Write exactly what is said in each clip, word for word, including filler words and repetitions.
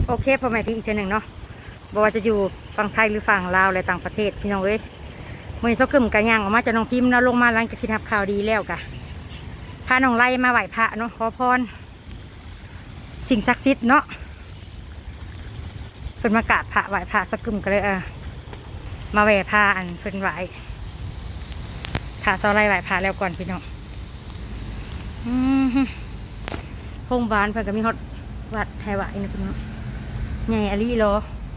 โอเคพ่อแม่พี่อีกทีหนึ่งเนาะบอกว่าจะอยู่ฝั่งไทยหรือฝั่งลาวอะไรต่างประเทศพี่น้องเอ้ยมือนี้เซากึ่มกันย่างออกมาจากน้องพิมพ์แล้วลงมาหลังจากที่ทับข่าวดีแล้วกะพาน้องไล่มาไหว้พระเนาะขอพรสิ่งศักดิ์สิทธิ์เนาะเพิ่นมากราบพระไหว้พระเซากึ่มกันเลยเออมาไหว้พระอันเพิ่นไหว้ถ้าเซาไล่ไหว้พระแล้วก่อนพี่น้องอืมโรงพยาบาลเพิ่นก็มีฮอดวัดให้ไหว้นะพี่น้องใหญ่อลีโล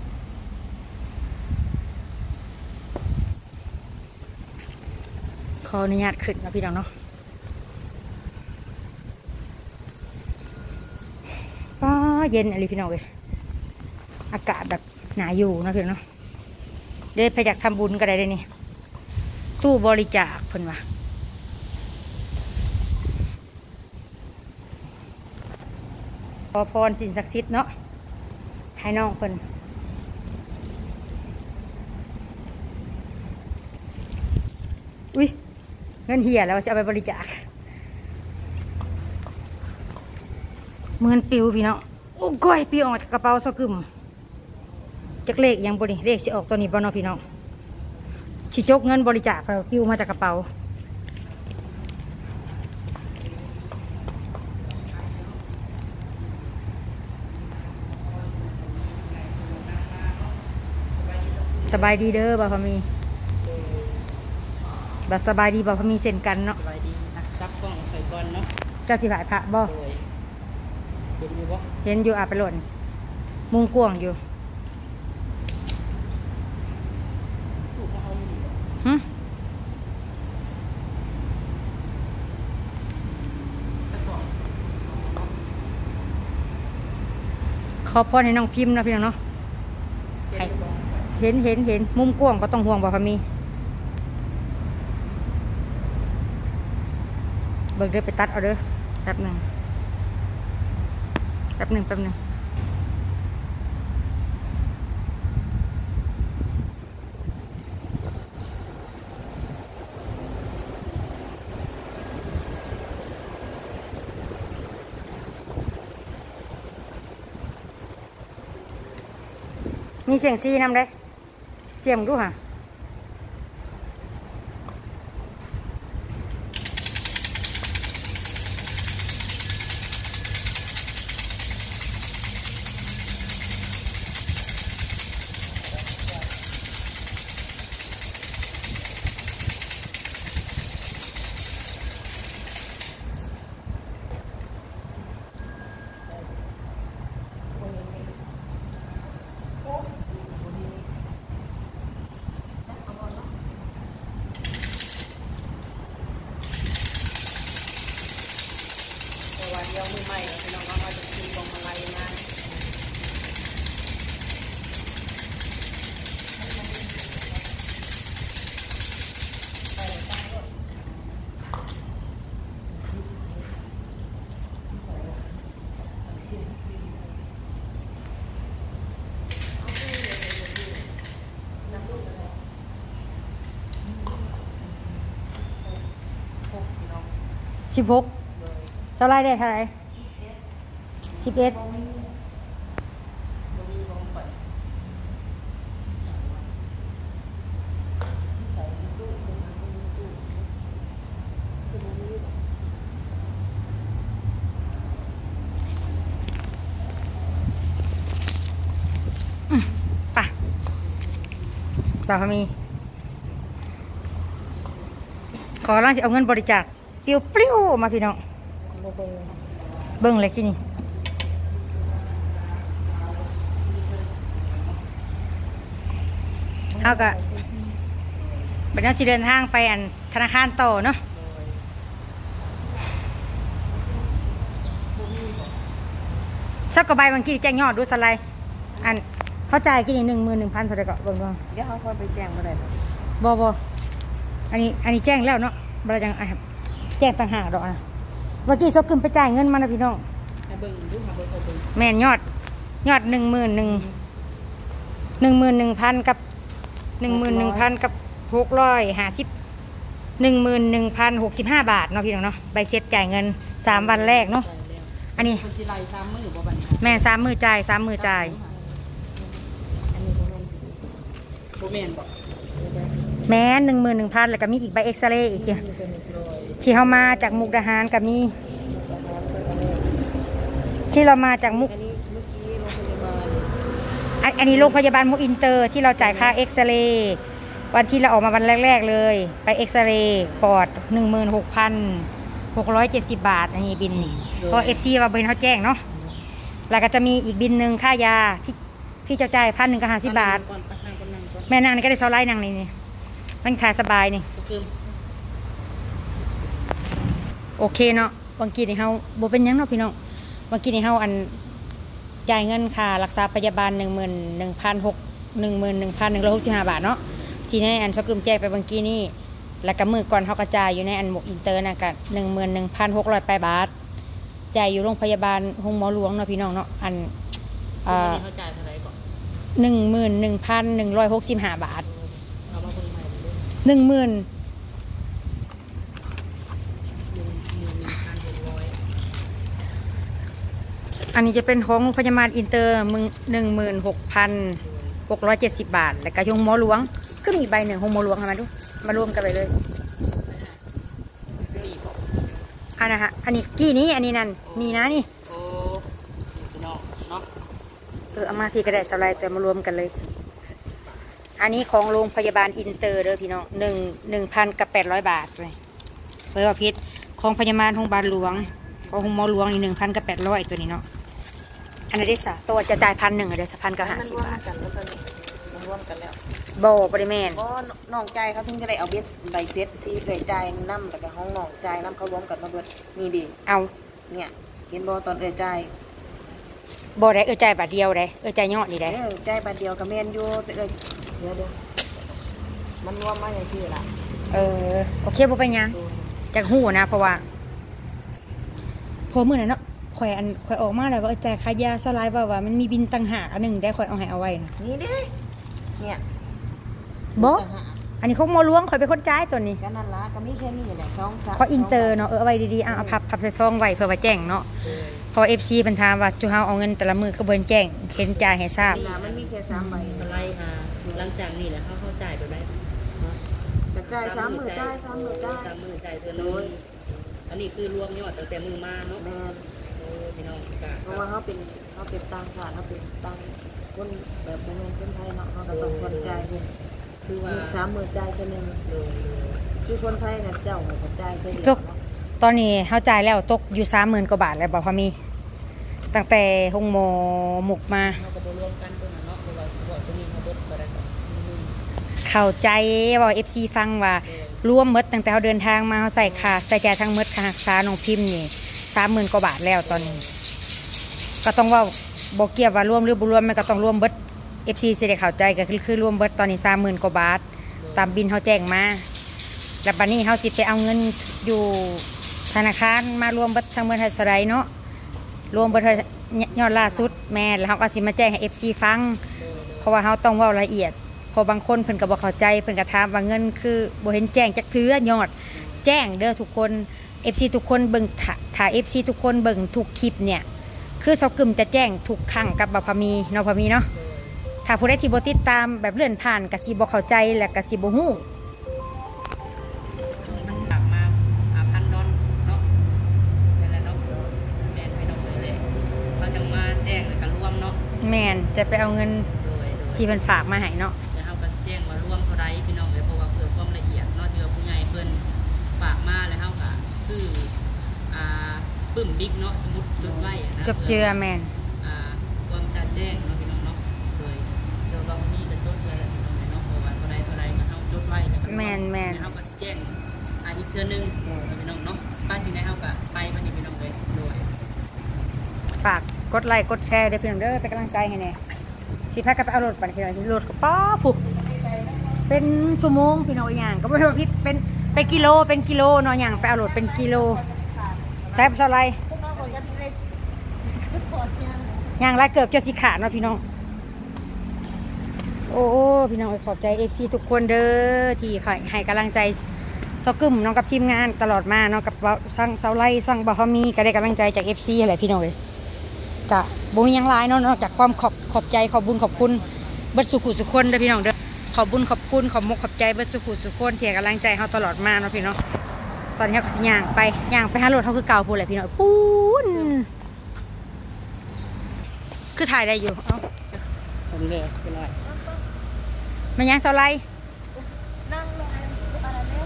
ขออนุญาตขึ้นนะพี่น้องเนาะก็เย็นอะไรพี่น้องเลยอากาศแบบหนาอยู่นะพี่น้องเนาะเดี๋ยวไปอยากทำบุญก็ได้เลยนี่ตู้บริจาคเพิ่นว่าขอพรสิ่งศักดิ์สิทธิ์เนาะให้น้องเพิ่นอุ้ยเงินเหียแล้วจะเอาไปบริจาคเงินปิวพี่น้องโอ้ก้อยปิวออกจากกระเป๋าซะกึ่มจักเลขยังบริเลขสิออกตัวนี้บ่เนาะพี่น้องชิจกเงินบริจาคปิวมาจากกระเป๋าสบายดีเด้อบ่าวพมีบ่สบายดีบ่าวพมีเส้นกันเนาะสบายดีนักซักกล้องใส่บอลเนาะเจ้าสิถ่ายพระบ่เห็นอยู่บ่เห็นอยู่อาไปหล่นมุงกวงอยู่ฮึขอพรให้น้องพิมพ์นะพี่น้องเนาะเห็นเห็นเห็นมุมกว้างก็ต้องห่วงบ่พมีเบิกเด้อไปตัดเอาเด้อแป๊บหนึ่งแป๊บหนึ่งแป๊บหนึ่งมีเสียงซีนำได้เสียงดูค่ะเดียวมือใหม่พี่น้องมาจะกินกองมาลัยนะสิบหกเท่าไรได้เท่าไรสิบเอ็ดป่ะบ่าวพมีขอร่างจะเอาเงินบริจาคเปรี้ยวเปรี้ยวมาพี่น้องเบิ้งเลยที่นี่เขาก็เป็นนักจีเดินทางไปอันธนาคารต่อเนาะชอบกระบายบางทีแจ้งยอดดูสไลด์อันเข้าใจกินอีกหนึ่งหมื่นหนึ่งพันเท่าไหร่ก่อนบ้างเดี๋ยวเขาค่อยไปแจ้งมาได้บอบออันนี้อันนี้แจ้งแล้วเนาะบริจาคแจ้งต่างหากดอกนะเมื่อกี้เขาขึ้นไปจ่ายเงินมานะพี่น้องแม่นยอดยอดหนึ่งหมื่นหนึ่งหนึ่งหมื่นหนึ่งพันกับหนึ่งหมื่นหนึ่งพันกับหกร้อยห้าสิบหนึ่งหมื่นหนึ่งพันหกสิบห้าบาทเนาะพี่น้องเนาะใบเช็คจ่ายเงินสามวันแรกเนาะอันนี้คนสิไล่สามมือบ่บันแม่สามมือจ่ายสามมือจ่ายอันนี้บ่แม่นบ่แม่หนึ่งหมื่นหนึ่งพันแล้วก็มีอีกใบเอ็กซเรย์อีกที่เขามาจากมุกดาหารกับมีที่เรามาจากมุกอันนี้โรงพยาบาลมุกอินเตอร์ที่เราจ่ายค่าเอ็กซเรย์วันที่เราออกมาวันแรกๆเลยไปเอ็กซเรย์ปอดหนึ่งหมื่นหกพันหกร้อยเจ็ดสิบบาทอันนี้บินนี่เพราะเอฟซีว่าบินเขาแจ้งเนาะแล้วก็จะมีอีกบินหนึ่งค่ายาที่ที่จะจ่ายพันหนึ่งกับห้าสิบบาทแม่นางนี่ก็ได้เช่าไร่นางนี่นี่มันขายสบายนี่โอเคเนาะบางกีนี่เขาโบเป็นยังเนาะพี่น้องบางกีนี่เขาอันจ่ายเงินค่ารักษาพยาบาลหนึ่งหมื่นหนึ่งพันหกหนึ่งหมื่นหนึ่งพันหนึ่งร้อยหกสิบห้าบาทเนาะทีนี้อันช็อกกึมแจ้ไปบางกีนี่แล้วก็มือก่อนเขากระจายอยู่ในอันหมกอินเตอร์นะกันหนึ่งหมื่นหนึ่งพันหกร้อยแปดบาทจ่ายอยู่โรงพยาบาลหงหมอหลวงเนาะพี่น้องเนาะอันอ่าเขาจ่ายเท่าไหร่ก่อนหนึ่งหมื่นหนึ่งพันหนึ่งร้อยหกสิบห้าบาทหนึ่งหมื่นอันนี้จะเป็นของโรงพยาบาลอินเตอร์มึงหนึ่งหมื่นหกพันหกร้อยเจ็ดสิบบาทแล้วก็ยงหมอหลวงก็มีใบหนึ่งหงหมอหลวงมาดูมารวมกันไปเลยอันนะฮะอันนี้กี่นี้อันนี้นั่นนี่นะนี่เออเอามาพี่ก็ได้สไลด์แต่มารวมกันเลยอันนี้ของโรงพยาบาลอินเตอร์เด้อพี่น้องหนึ่งหนึ่งพันกับแปดร้อยบาทเลยเพื่อพิษของพยาบาลโรงพยาบาลหลวงของหมอหลวงอีกหนึ่งพันกับแปดร้อยตัวนี้เนาะอันนี้ได้สะตัวจะจ่ายพันหนึ่งเดี๋ยวสักพันกับห้าสิบบาทมันร่วมกันแล้วโบปริเมนก็น้องใจเขาถึงจะได้เอาเบสใบเซ็ตที่เคยใจน้ำแต่กับห้องน้องใจน้ำเขารวมกันมาเบิดนี่ดิเอาเนี่ยเห็นบอตอนเอ่ยใจโบได้เอ่ยใจบาทเดียวได้เอ่ยใจยอดนี่ได้เอ่ยใจบาทเดียวกับเมนยูแต่เอ่ยเดี๋ยวเดี๋ยวมันรวมมาอย่างสี่ละเออโอเคโบไปยังจากหูนะเพราะว่าพอเมื่อไหร่เนาะข่อยอันข่อยออกมาแล้วว่าใจขายาสลายว่าว่ามันมีบินต่างหากอันหนึ่งได้ข่อยเอาให้เอาไว้นี่ดิเนี่ยบออันนี้เขาโมล้วงข่อยเป็นคนจ่ายตัวนี้ก็นั่นละก็มีแค่นี้แหละซองเพราะอินเตอร์เนาะเออเอาไว้ดีๆเอาพับพับใส่ซองไว้เพื่อว่าแจ้งเนาะพอเอฟซีเป็นถามว่าจูเฮาเอาเงินแต่ละมือก็เบิ้ลแจ้งเข็นจ่ายให้ทราบมันมีแค่สามใบสไลด์ค่ะหลังจากนี้แหละเขาเข้าจ่ายไปไหมจ่ายสามหมื่นจ่ายสามหมื่นจ่ายสามหมื่นจ่ายเดือนละอันนี้คือรวมยอดตั้งแต่มือมาเนาะแม่พี่น้องเพราะว่าเขาเป็นเขาเป็นต่างชาติเขาเป็นต่างคนแบบเป็นคนไทยเนาะเขาก็ต้องคนใจเป็นคือว่าสามหมื่นใจแค่นึงคือคนไทยกับเจ้ากับใจแค่นี้ตอนนี้เขาจ่ายแล้วตกอยู่สามหมื่นกว่าบาทแล้วบอกพอมีตั้งแต่หงโมหมกมาเข้าใจบอกเอฟซีฟังว่ารวมมดตั้งแต่เขาเดินทางมาเขาใส่ขาใส่ใจทั้งมดค่ารักษาน้องพิมพ์นี่สามหมื่นกว่าบาทแล้วตอนนี้ก็ต้องว่าบอกเกี่ยวว่ารวมหรือบุรวมมันก็ต้องรวมเบิดเอฟซีเสียเข้าใจก็คือคือรวมเบิดตอนนี้สามหมื่นกว่าบาทตามบินเขาแจ้งมาแล้วบัดนี้เขาสิไปเอาเงินอยู่ธนาคารมารวมเบิดทั้งเมื่อไทยสไลด์เนาะรวมเบิดยอดล่าสุดแม่แล้วเขาก็สิมาแจ้งให้เอฟซีฟังเพราะว่าเขาต้องว่ารายละเอียดพอบางคนเพิ่นก็บอกเข้าใจเพิ่นก็ถามว่าเงินคือบ่เห็นแจ้งจักเทื่อยอดแจ้งเด้อทุกคน เอฟ ซี ทุกคนเบิ่งถ้า เอฟ ซี ทุกคนเบิ่งทุกคลิปเนี่ยคือเซากึมจะแจ้งทุกครั้งกับบ่พามีเนาะพามีเนาะถ้าผู้ใดที่บ่ติดตามแบบเลื่อนผ่านก็สิบ่เข้าใจและก็สิบ่ฮู้มันกลับมาพันดอนเนาะนั่นแหละเนาะแม่นไปเนาะเลยมาจังมาแจ้งแล้วก็รวมเนาะแม่นจะไปเอาเงินที่เพิ่นฝากมาให้เนาะแล้วเฮาก็แจ้งว่ารวมเท่าใดพี่น้องเอ้ยเพราะว่าเพื่อความละเอียดเนาะที่ว่าผู้ใหญ่เพิ่นฝากมาแล้วเฮาก็ซื้ออ่าปึ้มบิ๊กเนาะสมุดจดไว้นะเกือบเจือแม่นอ่าความจะแจ้งเนาะพี่น้องเนาะโดยเดี๋ยวบางทีจะจดไว้แล้วพี่น้องเนาะเพราะว่าเท่าใดเท่าใดก็เฮาจดไว้แล้วก็แม่นแม่นเฮาก็สิแจ้งอ่าอีกเทื่อนึงพี่น้องเนาะบ้านที่ไหนเฮาก็ไปมันนี่พี่น้องเลยโดยฝากกดไลค์กดแชร์เด้อพี่น้องเด้อเป็นกำลังใจให้แน่สิพากันไปเอารถปั่นพี่น้องรถก็ป๊อปุ๊บเป็นชั่วโมงพี่น้องอย่างก็ไม่ใช่ว่าพิษเป็นเป็นกิโลเป็นกิโลเนาะอย่างไปเอารถเป็นกิโลแซ่บเท่าไรอย่างไรเกือบจะสิขาดเนาะพี่น้องโอ้พี่น้องขอบใจเอฟซีทุกคนเด้อที่ให้กำลังใจเซากึ่มน้องกับทีมงานตลอดมาเนาะกับสั่งเซาไล่สั่งบ่ฮามีก็ได้กำลังใจจาก เอฟ ซี อะไรพี่น้องเลยกะบุญยังหลายเนาะนอกจากความขอบขอบใจขอบบุญขอบคุณเบิดสุขุสุขคนเด้อพี่น้องเด้อขอบบุญขอบคุณขอบมุกขอบใจเบิดสุขุสุขคนที่ให้กำลังใจเขาตลอดมาเนาะพี่น้องตอนนี้เขาก็สิย่างไปย่างไปหารถเขาคือเก่าพูดแหละพี่น้องปูนคือถ่ายได้อยู่เอ้าผมเลยเป็นไรมันยังเซาไล่นั่งลงอะไรเนี่ย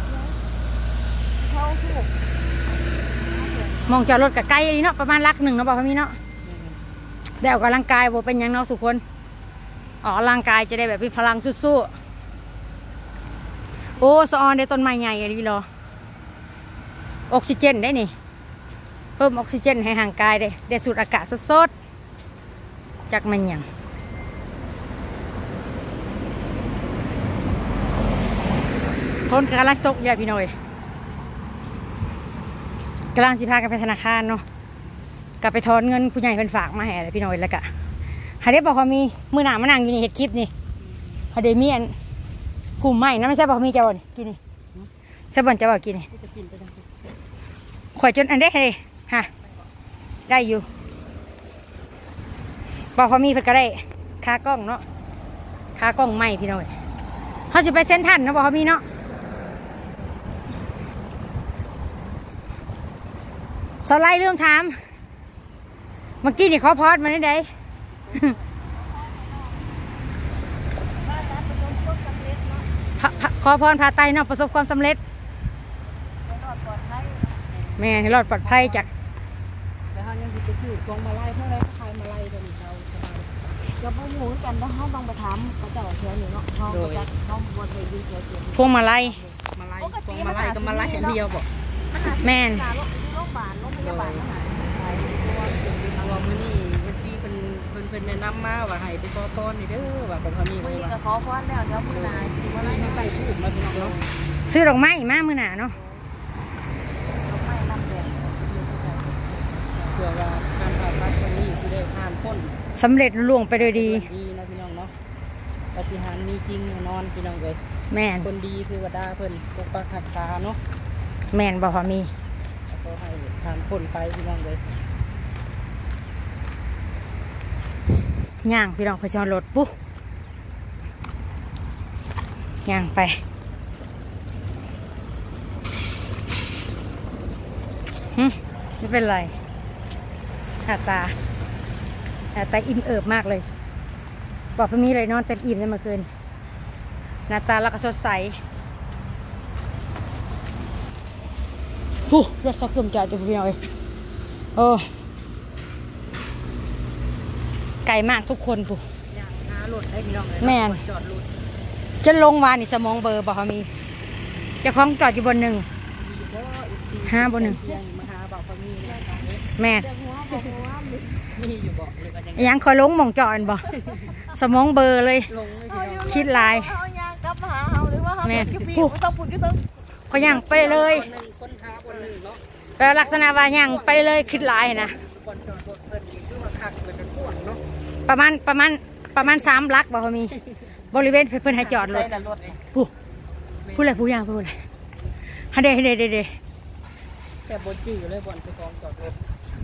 เขาถูกมองจอดรถกับไกลนี่เนาะประมาณลักหนึ่งเนาะบอกพี่เนาะได้ออกกำลังกายบ่เป็นยังเนาะทุกคนออกกำลังกายจะได้แบบมีพลังสู้ๆโอ้สะออนได้ต้นไม้ใหญ่อย่างนี้เหรอออกซิเจนได้นี่เพิ่มออกซิเจนให้ห่างกายได้ได้สูดอากาศสดๆจากมันยังทนกำลังตกใหญ่พี่น้อยกำลังสิพากันไปธนาคารเนาะกลับไปถอนเงินผู้ใหญ่เป็นฝากมาให้อะไรพี่น้อยแล้วกะหาได้บอกว่ามีมือหนามานั่งอยู่ในเห็ดคลิปนี่หาได้มีอันกลุ่มใหม่นะไม่ใช่บอกมีเจ้าบ่นกินนี่ใช่บ่นจะบอกกินนี่ข่อยจนอันได้เลยฮะได้อยู่บอกว่ามีเพิ่นก็ได้คากล้องเนาะคากล้องใหม่พี่น้อยเขาจะไปเส้นทันนะบอกว่ามีเนาะสไลด์เรื่องถามเมื่อกี้นี่ขอพอดมาได้ไดขอพรพาไตเนาะประสบความสำเร็จแม่ให้รอดปลอดภัยจากแล้วเขายังไปซื้อพวงมาลัยเท่าไรขายมาลัยตัวนี้เขาจะไปหมูกันแล้วเขาต้องไปถามเขาเจ้าเชียวอยู่เนาะเขาจะเขาบนเลยดีเชียวเชียวพวงมาลัยมาลัยพวงมาลัยก็มาลัยเดียวบ่แม่นโรงพยาบาลโรงพยาบาลเราเมื่อนี้เอฟซีเพิ่นเพิ่นเพิ่นแนะนำมาว่าให้ไปขอพรนี่เด้อว่าเป็นคนนี้เลยว่าขอพรแล้วเจ้ามือนายสิว่าอะไรใส่ชื่อมาพี่น้องเนาะซื้อดอกไม้มามือหนาเนาะไม่นำเด็ดเผื่อว่าการผ่าตัดครั้งนี้คือได้ผ่านพ้นสำเร็จล่วงไปโดยดีดีนะพี่น้องเนาะปฏิหารมีจริงนอนพี่น้องเลยแม่นคนดีเทวดาเพิ่นปกปักรักษาเนาะแม่นบอกว่ามีก็ให้ผ่านพ้นไปพี่น้องเลยย่างพี่น้องไปจอดรถปุ๊ย่างไปฮึไม่เป็นไรหน้าตาหน้าตาอิ่มเอิบมากเลยบอกพี่มีเลยนอนเต็มอิ่มได้เมื่อคืนหน้าตาแล้วก็สดใสฮู้รถซอกกึ่มจอดอยู่พี่น้องเลยโอ้ไกลมากทุกคนปุ๊ย่างหารถได้พี่น้องเลยแม่นจอดรถจะลงวานี่สมองเบอร์บอกเขามีจะคล้องจอดอยู่บนหนึ่งห้าบนหนึ่งแม่มีอยู่บ่ยังคอยลงมองจอดบ่สมองเบอร์เลยคิดลายแม่ผู้เขาย่างไปเลยแต่ลักษณะว่าย่างไปเลยคิดลายนะประมาณประมาณประมาณสามลักบอกเขามีบริเวณเพื่อนให้จอดรถผู้ผู้อะไรผู้ย่างผู้อะไรฮันเดฮันเดเดเดแต่บนจื่อเลยบนไปกองจอดรถ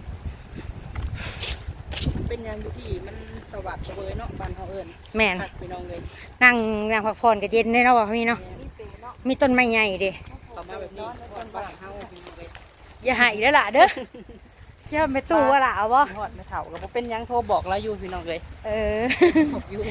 เป็นยังอยู่ที่มันสวัสดิ์เสวยเนาะบ้านเขาเอิญแม่นพี่น้องเลยนั่งนั่งพักผ่อนกับเย็นได้เนาะบอกเขามีเนาะมีต้นไม้ใหญ่เด้ต่อมาแบบนี้ต้นบ้านเขาอย่าหายแล้วล่ะเด้อเชื่อไม่ตู้ว่าล่ะเอาบ่หอดไม่เถ่าก็เป็นยังโทรบอกแล้วอยู่พี่น้องเลยเอออยู่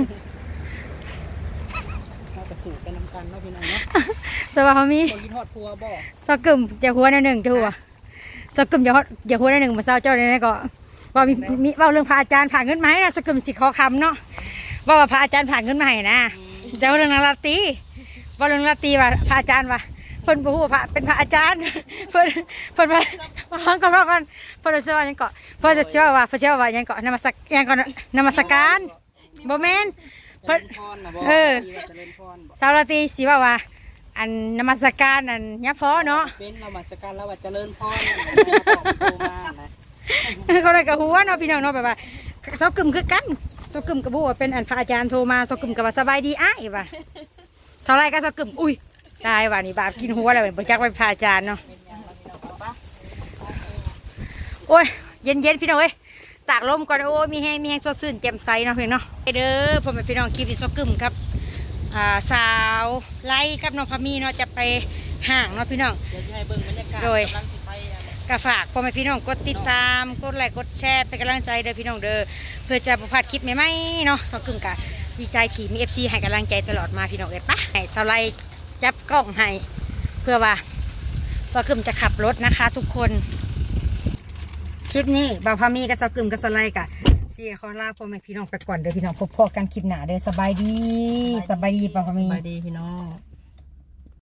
เราจะสูบกันน้ำกันเนาะพี่น้องเนาะสวัสดีมีคนกินหอดพัวบ่สกึมจะหัวในหนึ่งจะหัวสกึมจะจะหัวในหนึ่งมาเศร้าเจ้าในนี้ก็ว่ามีมีว่าเรื่องพระอาจารย์ผ่าเงินมาให้นะสกึมสิขอคำเนาะว่าพระอาจารย์ผ่าเงินมาให้นะจะว่าเรื่องนางราตรีว่าเรื่องราตรีว่าพระอาจารย์ว่าเพิ่นบอกว่าพระเป็นพระอาจารย์เพิ่นเพิ่นว่าฟังก่อนฟังก่อนเพิ่นจะว่ายังเกาะเพิ่นจะเชื่อว่าเพิ่นเชื่อว่ายังเกาะนมัสยังก่อนนมัสการบ่แม่นเพิ่นเออสาวราตรีสิว่าว่าอันนมัสการอันยับพอเนาะเป็นนมัสการแล้วว่าเจริญพรเขาเลยกับหัวเนาะพี่น้องเนาะแบบว่าเสากึ่มคือกันเสากึ่มกับบัวเป็นอันพระอาจารย์โทรมาเสากึ่มกับว่าสบายดีอ้ายว่ะสาวไรก็เสากึ่มอุ้ยตายว่านี่บาปกินหัวอะไรแบบจักไปพาอาจารย์เนาะโอ้ยเย็นเย็นพี่น้องเอ้ยตากลมก่อนโอ้ยมีแห้งมีแห้งสดชื่นแจ่มใสเนาะพี่น้องเด้อผมเป็นพี่น้องคลิปที่ซอกกึ่มครับอ่าสาวไล่กับน้องพามีเนาะจะไปห่างเนาะพี่น้องโดยกระฝากพ่อแม่พี่น้องกดติดตามกดไลค์กดแชร์เป็นกำลังใจเด้อพี่น้องเด้อเพื่อจะประพลาดคลิปใหม่ๆเนาะซอกกึ่มกะดีใจที่มีเอฟซีให้กำลังใจตลอดมาพี่น้องเอ็ดปะให้สไลด์จับกล้องให้เพื่อว่าซอกกึ่มจะขับรถนะคะทุกคนคลิปนี้บ่าวพามีกับซอกกึ่มกับสไลด์กะเสียขอลาพ่อแม่พี่น้องไปก่อนเด้อพี่น้องพบพอกันคลิปหน้าเด้อสบายดีสบายดีบ่าวพามีสบายดีพี่น้อง